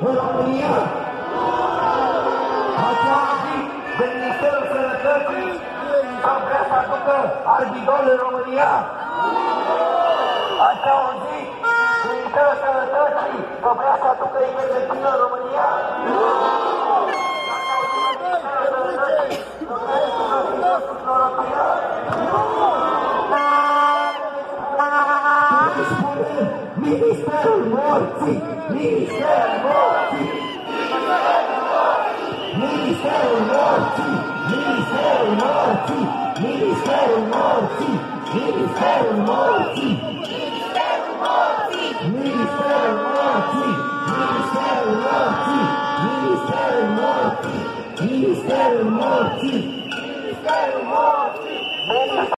în România? Ați auzit de Ministerul Sănătății că vrea să aducă arbidol în România? Ați auzit de Ministerul Sănătății că vrea să aducă ivermectină în România? Ministerul morții! Ministerul morții! Ministerul morții! Ministerul morții! Ministerul morții! Ministerul morții! Ministerul morții! Ministerul morții! Ministerul morții! Ministerul morții! Ministerul morții!